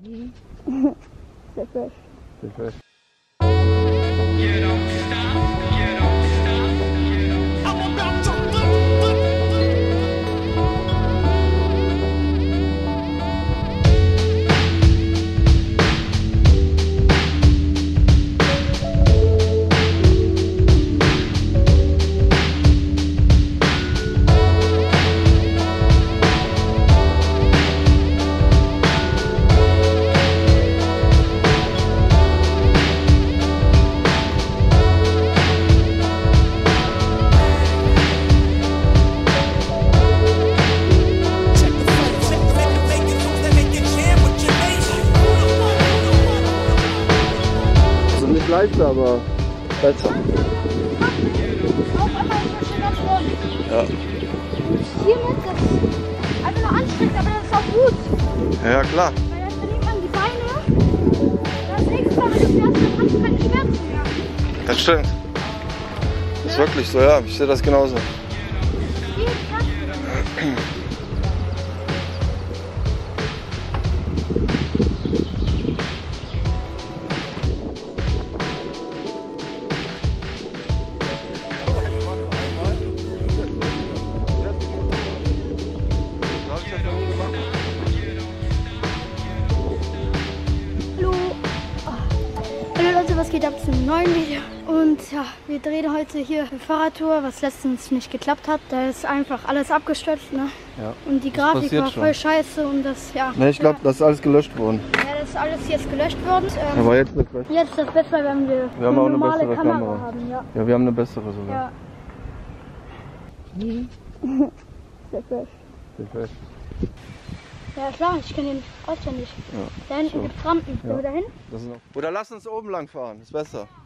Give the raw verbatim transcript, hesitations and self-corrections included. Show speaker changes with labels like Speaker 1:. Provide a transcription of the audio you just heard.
Speaker 1: Mhm. Sehr fresh.
Speaker 2: Sehr fresh.
Speaker 3: You don't stop, you don't stop, you don't I'm about to
Speaker 2: Nicht leichter, aber besser.
Speaker 1: Auf einmal ist das schon ganz vorne.
Speaker 2: Ja.
Speaker 1: Und hiermit, das ist einfach nur anstrengend, aber das ist auch gut.
Speaker 2: Ja, klar.
Speaker 1: Weil dann trainiert man die Beine. Das nächste Mal, wenn du fährst, dann hast du keine Schmerzen mehr.
Speaker 2: Das stimmt. Das ist wirklich so, ja. Ich sehe das genauso.
Speaker 1: Viel Kraft. Hallo. Hallo Leute, was geht ab zu einem neuen Video? Und ja, wir drehen heute hier eine Fahrradtour, was letztens nicht geklappt hat. Da ist einfach alles abgestürzt, ne?
Speaker 2: Ja.
Speaker 1: Und die
Speaker 2: Das
Speaker 1: Grafik
Speaker 2: passiert
Speaker 1: war
Speaker 2: schon.
Speaker 1: voll scheiße und das, ja.
Speaker 2: Ne, ich glaube,
Speaker 1: ja.
Speaker 2: das ist alles gelöscht worden.
Speaker 1: Ja, das ist alles jetzt gelöscht worden. Ähm,
Speaker 2: Aber jetzt wird besser.
Speaker 1: jetzt ist das Beste, wenn wir,
Speaker 2: Wir haben auch eine
Speaker 1: normale
Speaker 2: bessere
Speaker 1: Kamera,
Speaker 2: Kamera.
Speaker 1: haben. Ja.
Speaker 2: Ja, wir haben eine bessere sogar.
Speaker 1: Ja.
Speaker 2: Mhm.
Speaker 1: Sehr fresh.
Speaker 2: Sehr fresh.
Speaker 1: Ja klar, ich kenne ihn auswendig.
Speaker 2: Ja.
Speaker 1: Da hinten
Speaker 2: So.
Speaker 1: gibt's Rampen.
Speaker 2: Ja.
Speaker 1: Wollen wir da hin?
Speaker 2: Das ist noch. Oder lass uns oben lang fahren, ist besser.